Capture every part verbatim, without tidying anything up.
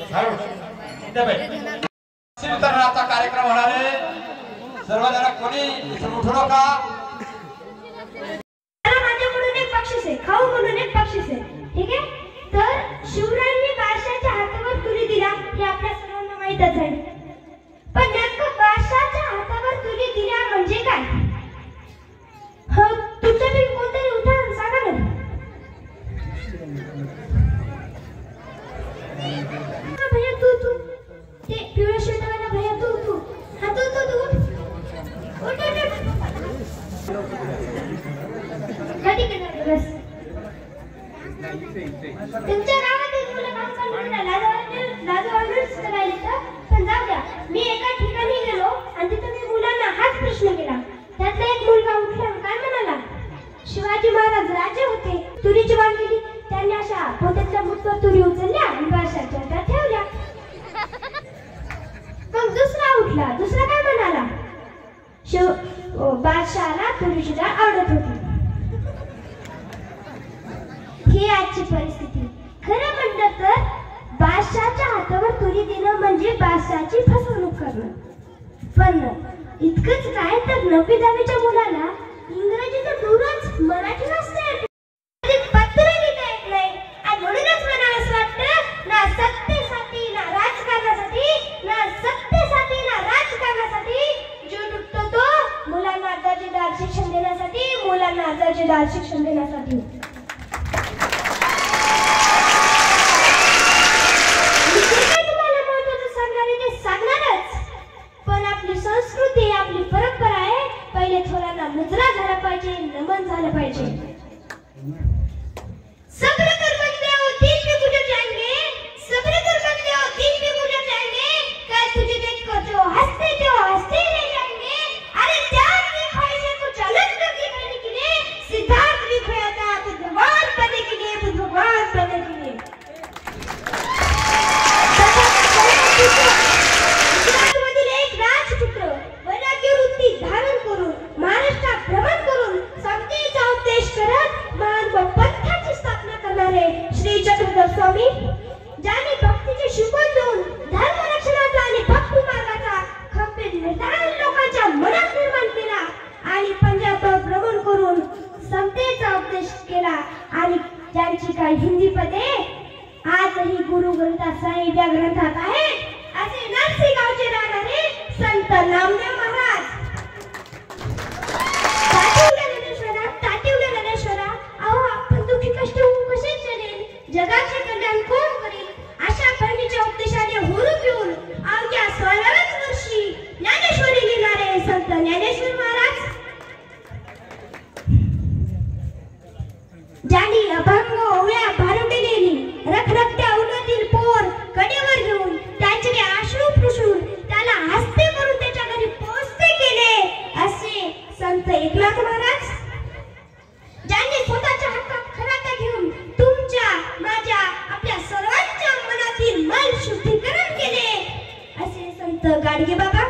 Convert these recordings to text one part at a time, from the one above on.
वितरणाचा कार्यक्रम होणार आहे। सर्वजण कोणी उठू नका। माझ्याकडून एक बक्षीस आहे, खाऊ म्हणून एक बक्षीस आहे, ठीक आहे? तर शिवरायांनी बादशाहच्या हातावर तुरी दिला हे आपल्या सर्वांना माहीतच आहे, पण नेमकं बादशाहच्या हातावर तुरी दिल्या म्हणजे काय? हो, तुमच्यापैकी कोणतरी उदाहरण सांगा ना। भैया तू तू ते पिवळ्या शर्टवाला भैया तू तू हा तू तू तू उठ उठ कधी करणार बस तुमच्या गावात एक मुलं काम करणार लाजवाने लाजवानेच करायला तर पण जाऊ द्या। मी एका ठिकाणी गेलो आणि तिथे मी मुलांना हाच प्रश्न केला। त्यातला एक मुलगा उठला काय म्हणाला, शिवाजी महाराज राजे होते, तुरीची वाण केली, त्यांनी अशा पोत्यातल्या मुठभर तुरी उचलल्या आणि बादशाहच्या हातात ठेवल्या। मग दुसरा उठला, दुसरा काय म्हणाला, शिव बादशाहला तुरीची डाळ आवडत होती। ही आजची परिस्थिती। खरं म्हणलं तर बादशाहच्या हातावर तुरी देणं म्हणजे बादशाहची फसवणूक करणं। पण इतकंच काय तर नववी दहावीच्या मुलाला इंग्रजीचं दूरच मराठी नसते, पत्र लिहिता येत नाही आणि म्हणूनच मला असं वाटतं ना सत्तेसाठी ना राजकारणासाठी ना सत्तेसाठी ना राजकारणासाठी जो डुबतो तो मुलांना दर्जेदार शिक्षण देण्यासाठी मुलांना दर्जेदार शिक्षण देण्यासाठी संस्कृती आपली परंपरा आहे। पहिले थोरांना मुजरा झाला पाहिजे, नमन झालं पाहिजे। सब्र कर बंदे हो दिन पे गुजर जाएंगे, सब्र कर बंदे हो दिन पे गुजर जाएंगे, कल तुझे देखकर जो हंसते जो हंसते रह जाएंगे। अरे त्याग की ख्वाहिशें कुछ अलग कर दिखाने के लिए सिद्धार्थ भी खोया था बुद्ध भगवान बनने के लिए, बुद्ध भगवान बनने के लिए। धारण करून महाराष्ट्रात भ्रमण करून समतेचा उपदेश करत मान व पंथाची स्थापना करणारे श्री चक्रधर स्वामी, ज्यांनी भक्तीचे शिकवण देऊन धर्मरक्षणाचा आणि भक्ती मार्गाचा खंबीर निर्धार लोकांच्या मनात निर्माण केला आणि पंजाबभर भ्रमण करून समतेचा उपदेश केला आणि ज्यांची काही हिंदी पदे आजही गुरु ग्रंथा साहिब या ग्रंथात आहेत, असे नरसी गावचे राहणारे संत नामदेव महाराज। जगाचे कल्याण कोण करेल अशा बहिणीच्या उपदेशाने हुरूप येऊन अवघ्या सोळाव्याच वर्षी ज्ञानेश्वरी लिहिणारे संत ज्ञानेश्वर महाराज, ज्यांनी अभंग ओव्या भारुडे लिहिली, रखरखत्या उन्हातील पोर कडेवर घेऊन त्याचे अश्रू पुसून त्याला हस्ते करून त्याच्या घरी पोहोचते केले असे संत एकनाथ महाराज, ज्यांनी स्वतःच्या हक्कात खराता घेऊन तुमच्या माझ्या आपल्या सर्वांच्या मनातील मन शुद्धीकरण केले असे संत गाडगे बाबा,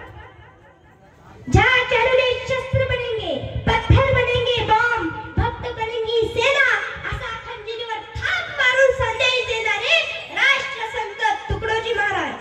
ज्या चढ़ने शस्त्र बनेंगे पत्थर बनेंगे बॉम्ब भक्त बनेंगी सेना असा खंजीरीवर थाप मारून संदेश देणारे राष्ट्रसंत तुकडोजी महाराज,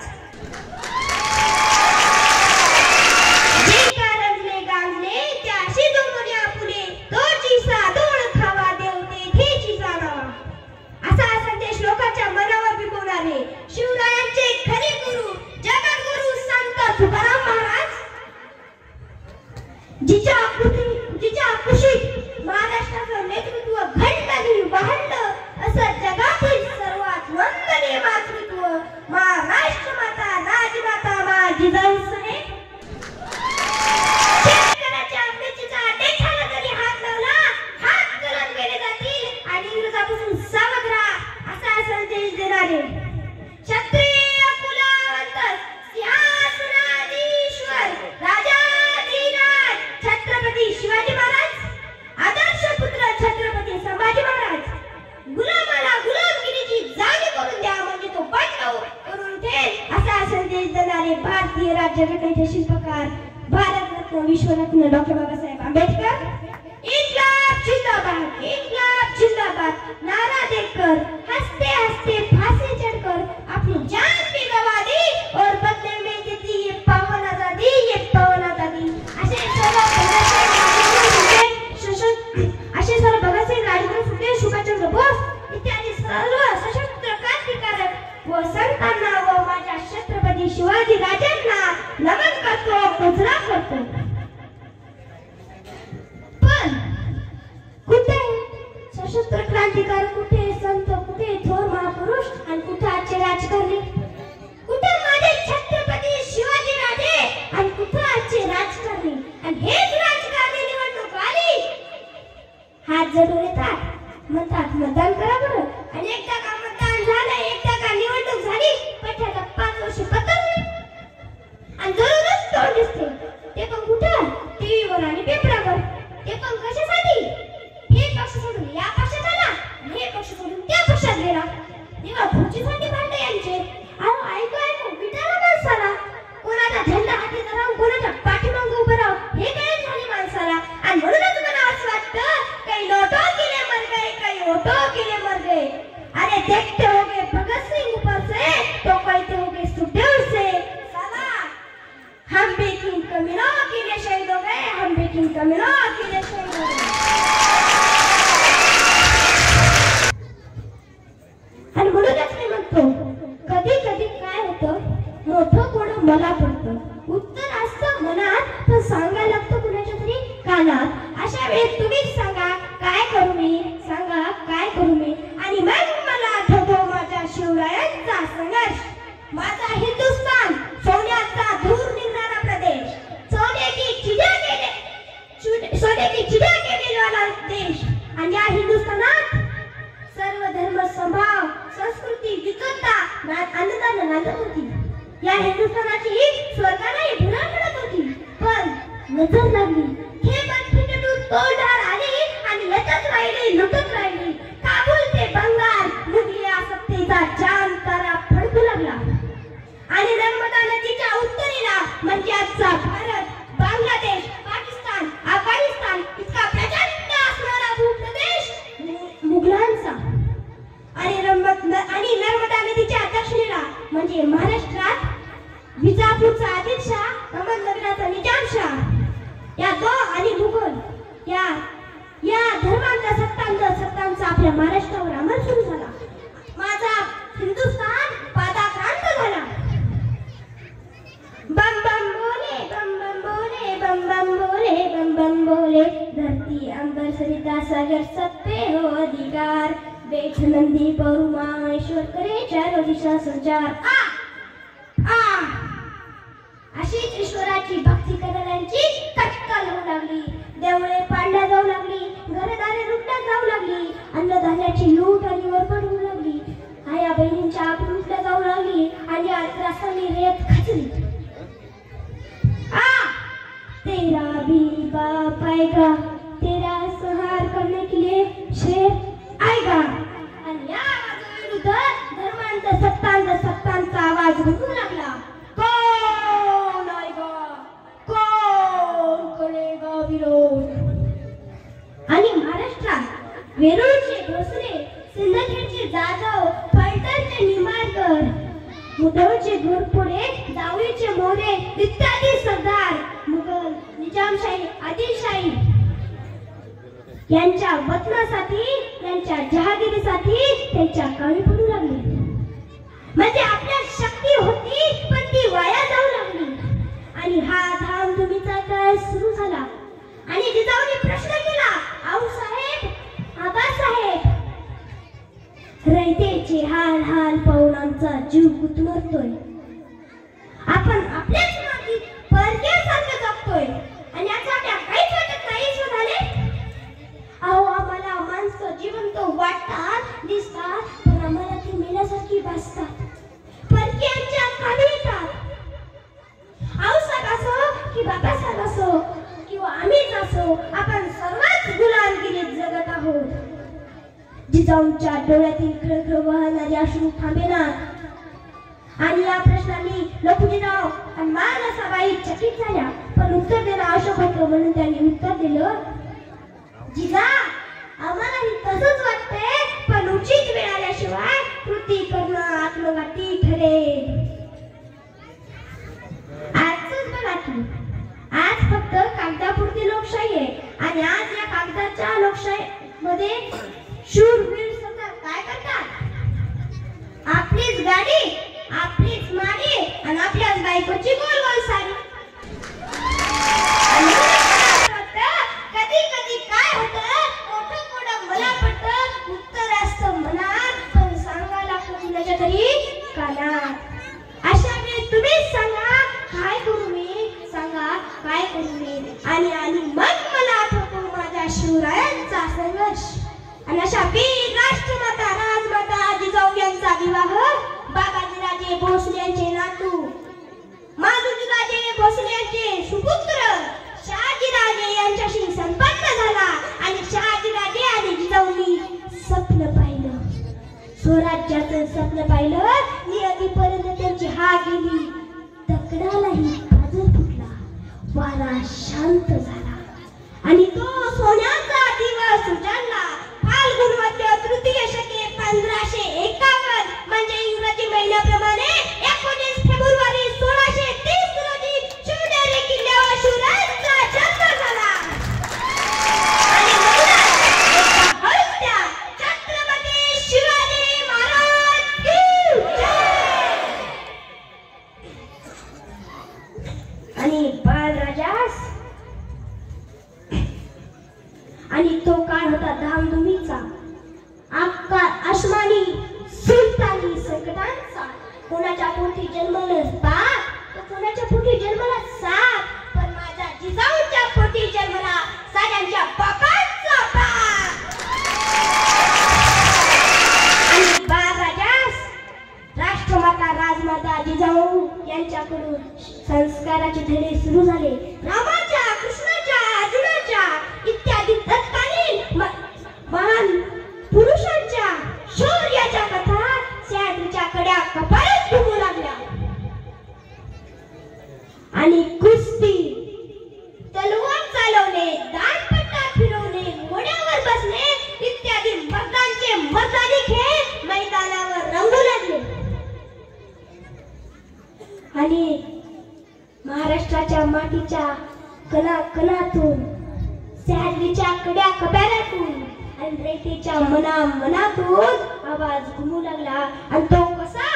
जे कारंजले गांजले त्याशी दोमने आपुले तोची साधोळ खावा देवते थेची जाणावा असा संदेश लोकांच्या मनावर बिंबवणारे शिवरायांचे खरे गुरु जगद्गुरु संत तुकाराम महाराज, जिच्या जिच्या कुशीत महाराष्ट्राचं नेतृत्व घंटानी वाढलं असं जगातील सर्वात वंदनीय मातृत्व महाराष्ट्र माता राजमाता मा जिजाऊ साहेब, शेतकऱ्याच्या मेचीचा देशाला जरी हात लावला हात गरम केले जातील आणि इंग्रजापासून सावध राहा असा संदेश देणारे क्षत्रिय कुलवंत सिंहासनाधीश्वर राजाधिराज छत्रपती शिवाजी महाराज, आदर्श पुत्र छत्रपती संभाजी महाराज, गुलामाला गुलामगिरीची जाणीव करून द्या म्हणजे तो बचाव करून ठेल असा संदेश देणारे भारतीय राज्यघटनेचे शिल्पकार भारतरत्न विश्वरत्न डॉक्टर बाबासाहेब आंबेडकर, इन्कलाब जिंदाबाद इन्कलाब जिंदाबाद नारा देकर हंसते हंसते फांसी चढ़कर अपनी जान शिवाजी राजांना नमन करतो, मुजरा करतो. पण कुठे सशस्त्र क्रांतिकारक, कुठे संत, कुठे थोर महापुरुष आणि कुठे आजचे राजकारणी? कुठे माझे छत्रपती शिवाजी राजे आणि कुठे आजचे राजकारणी? आणि हेच राजकारणी निवडणूक आली हात जोडून येतात, म्हणतात मतदान करा बरं. आणि एकदा का मतदान झालं, एकदा का निवडणूक झाली, पठ्याला पाच वर्ष पतंग आणि दररोज तोंड दिसते. ते पण कुठं? टीव्हीवर आणि पेपरावर. ते पण कशासाठी? हे पक्ष सोडून या पक्षात आला, हे पक्ष सोडून त्या पक्षात गेला. तेव्हा खुर्चीसाठी भांडे यांचे. अहो ऐकू ऐकू विटाला माणसाला. कोणाचा झेंडा हाती धरावून कोणाच्या पाठीमागे उभं राहून हे काय झाले माणसाला. आणि म्हणूनच मला असं वाटतं, काही नोटो के लिए मर गए, काही ओटो के लिए मर गए. अरे देखते हो गए भगत सिंह ऊपर से, तो कहते हो गए सुखदेव से. साला हम भी किन कमीनों के लिए शहीद हो गए, हम भी किन कमीनों के लिए शहीद हो गए. आणि म्हणूनच मी म्हणतो, कधी कधी काय होतं, मोठं कोण मला पडतं. उत्तर असतं मनात, पण सांगायला लागतं कुणाच्या तरी कानात. अशा वेळेस तुम्हीच सांगा काय करू मी, सांगा काय करू मी. आणि मग मला आठवतो माझ्या शिवरायांचा संघर्ष, माझा हिंदुस्थान सोन्याचा दूर निघणारा प्रदेश, सोने की चिडिया केले सोने की चिडिया केलेला वाला देश. आणि या हिंदुस्थानात सर्व धर्म समभाव, संस्कृती, विविधता आनंदाने नांदत होती. या हिंदुस्थानाची स्वर्गालाही भुरळ पडत होती. पण नजर लागली, हे बदफिटून तोडदार आली आणि लटत राहिली, लुटत राहिली. काबूल ते बंगाल मुघली सत्तेचा जाम तारा फडकू लागला. आणि नर्मदा नदीच्या उत्तरेला म्हणजे आजचा भारत, बांगलादेश, पाकिस्तान, अफगाणिस्तान इतका प्रचंड असणारा भूप्रदेश मुघलांचा. आणि आणि नर्मदा नदीच्या दक्षिणेला म्हणजे महाराष्ट्रात विजापूरचा आदिलशाह, अहमदनगरचा निजामशाह, या दो आणि मुघल या या धर्मांचा सत्तांचा सत्तांचा आपल्या महाराष्ट्रावर अंमल सुरू झाला. माझा हिंदुस्थान पादाक्रांत झाला. बम बम बोले, बम बम बोले, बम बम बोले, बम बम बोले. धरती अंबर सरिता सागर सब पे हो अधिकार. बेठ नंदी परुमा ईश्वर करे चारो दिशा संचार. आ आ अशीच ईश्वराची भक्ती करणाऱ्यांची कटकल होऊ लागली. देवळे पाडल्या जाऊ लागली, घरदारे लुटल्या जाऊ लागली, अन्नधान्याची लूट आणि वरपड होऊ लागली. आया बहिणींच्या आप लुटल्या जाऊ लागली आणि रासायनिक रेत खचली. आ तेरा भी बाप आएगा, तेरा संहार करने के लिए शेर आएगा. आणि या आवाजाविरुद्ध धर्मांचा सत्तांचा सत्तांचा आवाज घुमू लागला. कोण आएगा, कोण करेगा विरोध. आणि महाराष्ट्रात वेरूळचे भोसले, सिंदखेडचे जाधव, फलटणचे निंबाळकर, मुधोळचे घोरपडे, जावळीचे मोरे इत्यादी सरदार मुघल, निजामशाही, आदिलशाही यांच्या वतनासाठी, यांच्या जहागिरीसाठी त्यांच्या कामी पडू लागले. म्हणजे आपल्या शक्ती होती पण ती वाया जाऊ लागली. आणि हा धामधुमीचा काळ सुरू झाला. आणि जिजाऊने प्रश्न केला, आऊ साहेब, आबा साहेब, रयतेचे हाल हाल पाहून आमचा जीव गुदमरतोय. आपण आपल्याच मातीत परक्यासारखं जगतोय आणि याचा आपल्या काहीच वाटत नाही. झाले अहो, आम्हाला माणसं जिवंत वाटतात, दिसतात, पण आम्हाला ती मेल्यासारखी भासतात, परक्यांच्या कामी येतात. आऊसाहेब असो की बाबासाहेब असो किंवा आम्हीच असो, आपण सर्वच गुलामगिरीत जगत आहोत. जिजाऊंच्या डोळ्यातील खळखळ वाहणारे अश्रू थांबेनात. आणि या प्रश्नांनी लखुजीराव आणि मानसाबाई चकित झाल्या. पण उत्तर देणं आवश्यक होतं म्हणून त्यांनी उत्तर दिलं, जिजा आम्हालाही तसंच वाटतंय, पण उचित वेळ आल्याशिवाय कृती करणं आत्मघाती ठरेल. आजच बघा की आज फक्त कागदापुरती लोकशाही आहे. आणि आज या कागदाच्या लोकशाही मध्ये शूरवीर सरदार काय करतात, आपलीच गाडी, आपलीच मागे आणि आपल्याच बायकोची गोल गोल साडी. कधी कधी काय होतं, मोठं मोठं मला पडतं, उत्तर असतं मनात, पण सांगायला लागतं कुणाच्या तरी कानात. अशा वेळी तुम्हीच सांगा काय करू मी, सांगा काय करू मी. आणि आणि मग मला आठवतो माझ्या शिवरायांचा संघर्ष. आणि अशा वीर राष्ट्रमाता राजमाता जिजाऊ यांचा विवाह बाबाजीराजे भोसले यांचे नातू माधवजीराजे भोसले यांचे सुपुत्र शहाजीराजे यांच्याशी संपन्न झाला. आणि शहाजीराजे आणि जिजाऊंनी स्वप्न पाहिलं, स्वराज्याचं स्वप्न पाहिलं. नियतीपर्यंत त्यांची हा गेली, तकडालाही गाजर फुटला, वारा शांत झाला. आणि तो सोन्याचा दिवस उजाडला. फाल्गुन वद्य तृतीय शके पंधराशे एकावन्न म्हणजे इंग्रजी महिन्याप्रमाणे एकोणीस फेब्रुवारी सोळाशे तीस रोजी शिवनेरी किल्ल्यावर शिवरायांचा जन्म झाला. आणि म्हणूनच छत्रपती शिवाजी महाराज की जय. आणि बाळराजास आणि तो काळ होता धामधुमीचा, अक्का आसमानी सुलतानी संकटांचा. कोणाच्या पोटी जन्मलं पाप, तर कोणाच्या पोटी जन्मला साप, पण माझ्या जिजाऊच्या पोटी जन्मला साऱ्यांच्या बापांचा बाप. आणि बाळराजास राष्ट्रमाता राजमाता जिजाऊ यांच्याकडून संस्काराचे धडे सुरू झाले. रामाच्या, कृष्णाच्या, अर्जुनाच्या इत्यादी तत्कालीन महान पुरुषांच्या शौर्याच्या कथा सह्याद्रीच्या कड्या कपाळात घुमू लागल्या. आणि कुस्ती, तलवार चालवणे, दांडपट्टा फिरवणे, घोड्यावर बसणे इत्यादी मर्दांचे मर्दानी खेळ मैदानावर रंगू लागले. आणि महाराष्ट्राच्या मातीच्या कणा कणातून, सह्याद्रीच्या कड्या कपाळातून आणि रेतीच्या मना मनातून आवाज घुमू लागला. आणि तो कसा,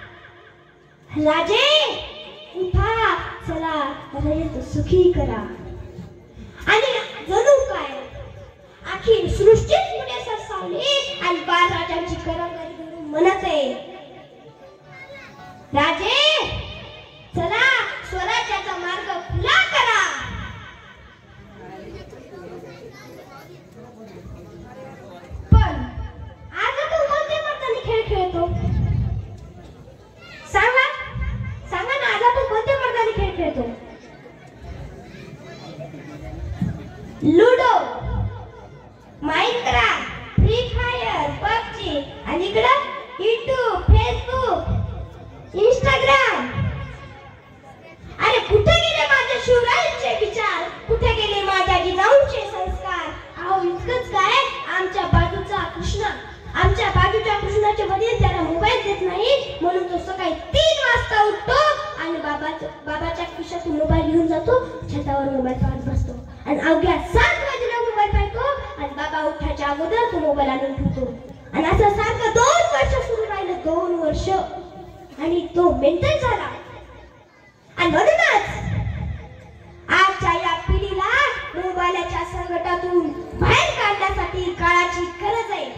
राजे उठा, चला रयत सुखी करा. आणि जणू काय अखिल सृष्टीच पुढे सरसावली. आणि बाळराजांची करंगळी धरून म्हणत आहे, राजे चला स्वराज्याचा मार्ग खुला करा. पण आज तू कोणत्या मर्दानी खेळ खेळतो, सांगा सांगा ना. आज तू कोणत्या मर्दानी खेळ खेळतो? Ludo, Minecraft, Free Fire, PUBG. आणि इकडं युट्यूब, फेसबुक, इंस्टाग्राम. अरे कुठे गेले माझ्या शिवरायांचे विचार, कुठे गेले माझ्या जिजाऊंचे संस्कार? अहो इतकंच काय, आमच्या बाजूचा कृष्णा, आमच्या बाजूच्या कृष्णाचे वडील त्याला मोबाईल देत नाही, म्हणून तो सकाळी तीन वाजता उठतो आणि बाबाच्या बाबाच्या खिशातून मोबाईल घेऊन जातो, छतावर मोबाईल पाहत बसतो. आणि अवघ्या सात वाजेला मोबाईल पाहतो आणि बाबा उठायच्या अगोदर तो मोबाईल आणून ठेवतो. आणि असं सारखं दोन वर्ष सुरू राहिलं, दोन वर्ष. आणि तो मेंटल झाला. आणि म्हणूनच आजच्या या पिढीला मोबाईलच्या संकटातून बाहेर काढण्यासाठी काळाची गरज आहे.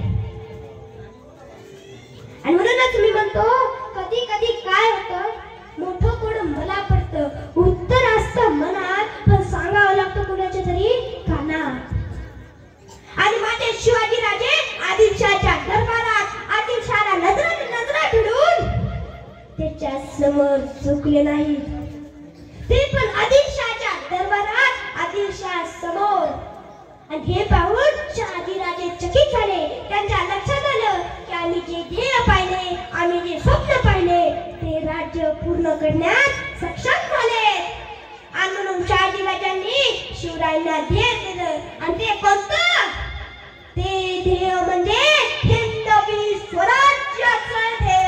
आणि म्हणूनच मी म्हणतो, कधी कधी काय होतं, मोठं कोण मला पडतं, उत्तर असतं मनात, पण सांगावं लागतं कुणाच्या तरी कानात. आणि माझे शिवाजी राजे आदिलशाहच्या दरबारात आदिलशाहला नजरा नजरा भिडून त्याच्या समोर झुकले नाही. ते पण आदिलशाहच्या दरबारात आदिलशाह समोर. आणि हे पाहून शहाजीराजे चकित झाले. त्यांच्या लक्षात आलं की आम्ही जे ध्येय पाहिले, आम्ही जे स्वप्न पाहिले, ते राज्य पूर्ण करण्यात सक्षम झाले. आणि म्हणून शहाजीराजांनी शिवरायांना ध्येय दिलं. आणि ते कोणतं? ते ध्येय म्हणजे हिंदवी स्वराज्याचं ध्येय.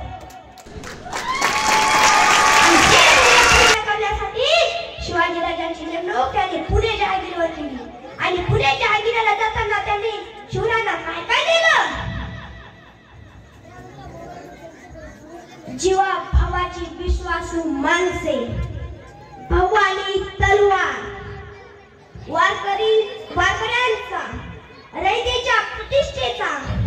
शिवाजीराजांची नेमणूक त्यांनी पुणे जहागीरवर केली. आणि पुणे जहागीरला जाताना त्यांनी शिवरायांना काय काय दिलं? जीवा भावाची विश्वासू माणसे, भाऊ आणि तलवार, वारकरी वारकऱ्यांचा, रयतेच्या प्रतिष्ठेचा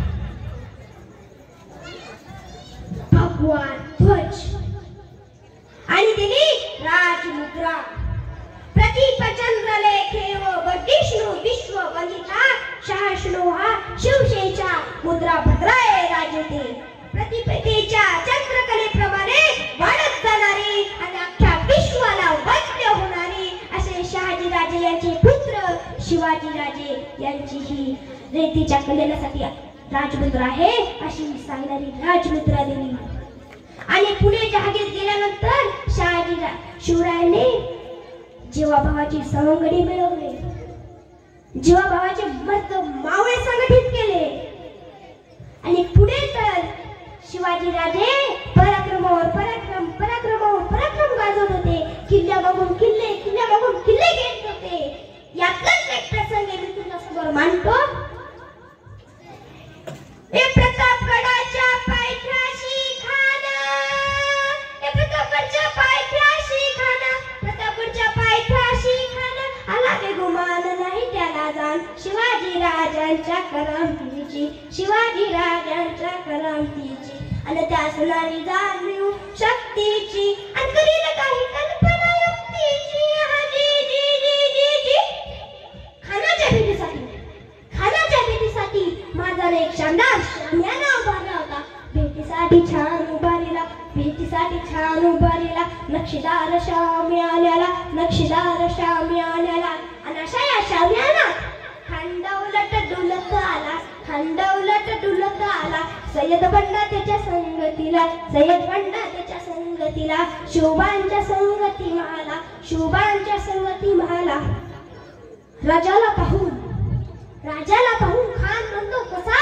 भगवा ध्वज आणि दिली राजमुद्रा. प्रतिपचंद्र लेखेव विष्णू विश्व वंदिता शासनो हा शिवसेच्या मुद्रा भद्राय राजते. प्रतिपदेच्या चंद्रकलेप्रमाणे वाढत जाणारी आणि अख्ख्या विश्वाला वंद्य होणारी असे शहाजीराजे यांचे पुत्र शिवाजीराजे यांची ही रेतीच्या कलेसाठी राजमुद्रा आहे अशी सांगणारी राजमुद्रा दिली. आणि पुणे जहागीर गेल्यानंतर शहाजी शिवरायांनी जीवाभावाची सवंगडी मिळवले, जीवाभावाचे मस्त मावळे संघटित केले आणि पुढे तर शिवाजीराजे पराक्रमावर पराक्रम पराक्रमावर पराक्रम गाजवत होते. किल्ल्यामागून किल्ले किल्ल्यामागून किल्ले घेत होते. यातलाच एक प्रसंग मी तुमच्या समोर मांडतो. हे प्रतापगडाच्या पायथ्याशी खाना, हे प्रतापगडच्या पायथ्याशी खाना, प्रतापगडच्या पायथ्याशी खाना, आला ते गुमान नाही त्याला जाण शिवाजी राजांच्या करामतीची, शिवाजी राजांच्या करामतीची आणि त्या सुनारी जाणीव शक्तीची आणि करील काही कल्पना युक्तीची. जी जी जी जी जी खानाच्या भेटीसाठी खानाच्या भेटीसाठी माझा एक शानदार शामियाना उभारला होता. भेटीसाठी छान उभारीला, भेटीसाठी छान उभारीला, नक्षीदार शामियान्याला, नक्षीदार शामियान्याला आणि अशा या शामियानात खांडाउलट डुलत आला, खांडाउलट डुलत आला सय्यद बंडा त्याच्या संगतीला, सय्यद बंडा त्याच्या संगतीला, शोभांच्या संगती मला, शोभांच्या संगती मला. राजाला पाहून राजाला पाहून खान म्हणतो कसा,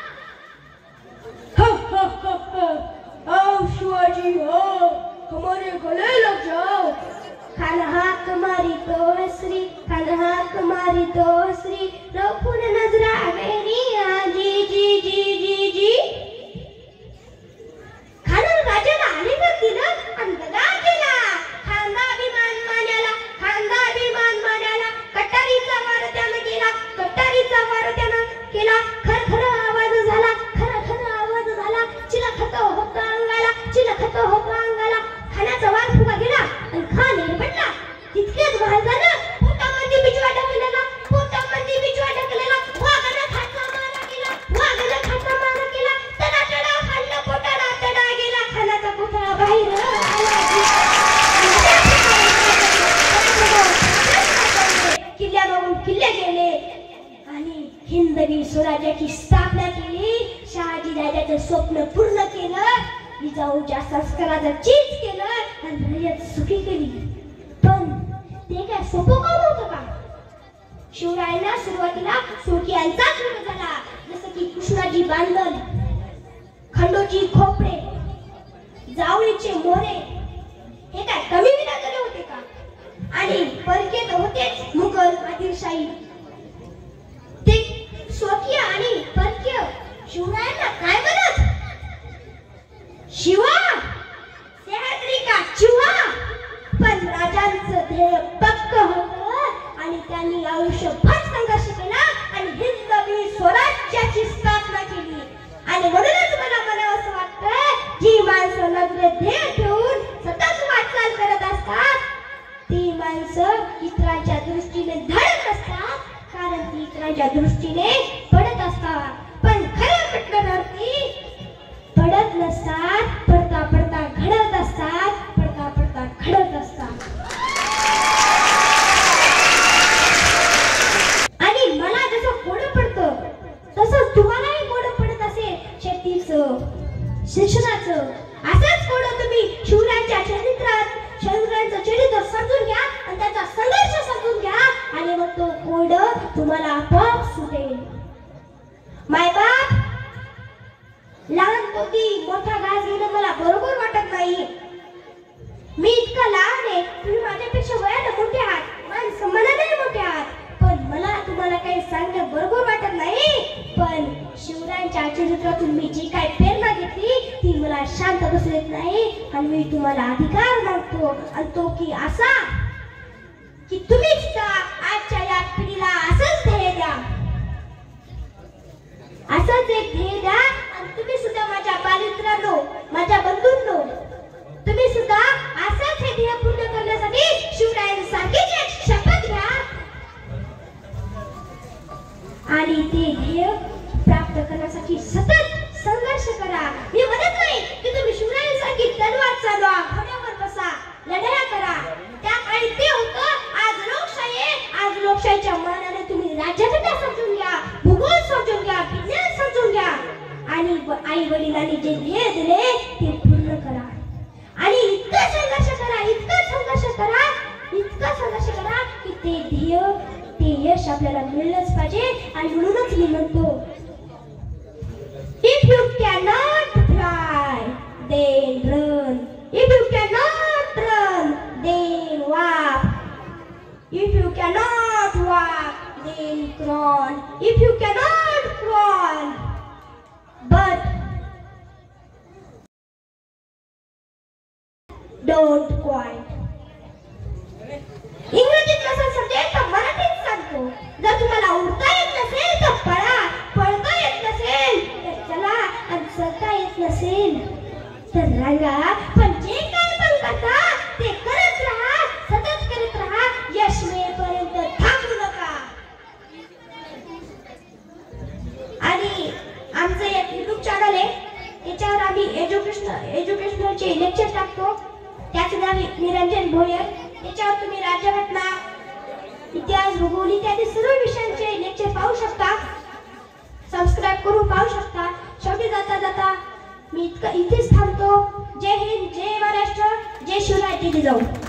आओ शिवाजी हो हमारे गले लग जाओ. खान हाक मारी तो श्री, खान हाक मारी तो श्री, रफून नजरा मेरी जी जी जी जी जी. खानानं राजाला आलिंगन दिलं आणि दगा केला. खांदा अभिमान मान्याला, खांदा अभिमान मान्याला, कटारीचा वार त्यानं केला, कटारीचा वार त्यानं केला. खरखर आवाज झाला, खरखर आवाज झाला, चिलखत होता अंगाला, चिलखत होता अंगाला. खानाचा वार फुगा गेला आणि खान निरपडला. तितकेच महाराजानं पोटामध्ये बिजवा टाकलेला, पोटामध्ये बिजवा टाकलेला, वाघानं खाचा मारा केला, वाघानं खाचा मारा केला, तडा तडा खाल्ला, पोटाला तडा गेला, खानाचा पुतळा बाहेर किल्ल्यामागून किल्ले गेले आणि हिंदवी स्वराज्याची स्थापना केली. शहाजी राजाचं स्वप्न पूर्ण केलं, जिजाऊच्या संस्काराचं चीज केलं आणि रयत सुखी केली. पण ते काय सोपं काम होतं का? शिवरायांना सुरुवातीला सुरकियांचाच विरोध झाला, जसं की कृष्णाजी बांधल, खंडोजी खोपडे, जावळीचे मोरे हे काय कमी विना होते का? आणि परके तर होतेच मुघल आदिलशाही. ते स्वकीय आणि परकीय शिवरायांना काय म्हणत? शिवा सेहद्री का चिवा. पण राजांचं ध्येय पक्क होतं आणि त्यांनी आयुष्यभर संघर्ष केला आणि हिंदवी स्वराज्याची स्थापना केली. आणि म्हणूनच मला म्हणावंसं वाटतं, जी माणसं नजरेत ध्येय ठेवून सतत वाटचाल करत असतात ती माणसं इतरांच्या दृष्टीने धडक असतात, कारण ती इतरांच्या दृष्टीने पडत असतात. पण खरं म्हटल्यावरती पडत नसतात, पडता पडता घडत असतात, पडता पडता घडत असतात. आणि मला जसं कोड पडतं तसं तुम्हालाही कोड पडत असेल शेतीचं, शिक्षणाचं. असंच कोड तुम्ही शिवरायांच्या चरित्रात शिवरायांचं चरित्र समजून घ्या आणि त्याचा संघर्ष समजून घ्या आणि मग तो कोड तुम्हाला आपोआप सुटेल. मायबाप लहानपणी मोठा घास घेणं मला बरोबर वाटत नाही. मी इतका लहान आहे, तुम्ही माझ्यापेक्षा वयाने मोठे आहात, माणसं मनाने मोठे आहात, पण मला तुम्हाला काही सांगणं बरोबर वाटत नाही. पण शिवरायांच्या चरित्रातून मी जी काही प्रेरणा घेतली ती मला शांत बसले देत नाही आणि मी तुम्हाला अधिकार मागतो आणि तो की असा की तुम्ही सुद्धा आजच्या या पिढीला असंच ध्येय द्या, असंच एक ध्येय द्या आणि तुम्ही सुद्धा माझ्या बालमित्रांनो, माझ्या बंधूंनो, तुम्ही सुद्धा असंच हे ध्येय पूर्ण करण्यासाठी शिवरायांसारखीच एक शपथ घ्या आणि ते ध्येय प्राप्त करण्यासाठी सतत संघर्ष करा. मी म्हणत नाही की तुम्ही शिवरायांसारखी तलवार चालवा, घोड्यावर बसा, लढाया करा. त्या काळी ते होतं. आज लोकशाही आहे. आज लोकशाहीच्या मानाने तुम्ही राज्यघटना समजून घ्या, भूगोल समजून घ्या, विज्ञान समजून घ्या आणि आई वडिलांनी जे ध्येय दिले ते पूर्ण करा आणि इतका संघर्ष करा, इतका संघर्ष करा, इतका संघर्ष करा की ते ध्येय, ते यश आपल्याला मिळलंच पाहिजे. आणि म्हणूनच मी म्हणतो, if you cannot fly, then run. If you cannot run, then walk. If you cannot walk, then crawl. If you cannot crawl, but don't quit. इंग्रजीत कसं समजेल तर मराठीत सांगतो. जर तुम्हाला उडता येत नसेल तर पळा, पळता येत नसेल तर चला आणि चलता येत नसेल तर रांगा. पण जे काय पण करता ते करत राहा, सतत करत राहा, यश मिळेपर्यंत थांबू नका. आणि आमचं एक युट्यूब चॅनल आहे, त्याच्यावर आम्ही एज्युकेशनल एज्युकेशनलचे लेक्चर टाकतो. त्याचं नाव निरंजन भोयर. त्याच्यावर तुम्ही राज्यघटना, इतिहास, भूगोल इत्यादी सर्व विषयांचे लेक्चर पाहू शकता, सबस्क्राइब करून पाहू शकता. शेवटी जाता जाता मी इतकं इथेच थांबतो. जय हिंद, जय महाराष्ट्र, जय शिवराय, जय जिजाऊ.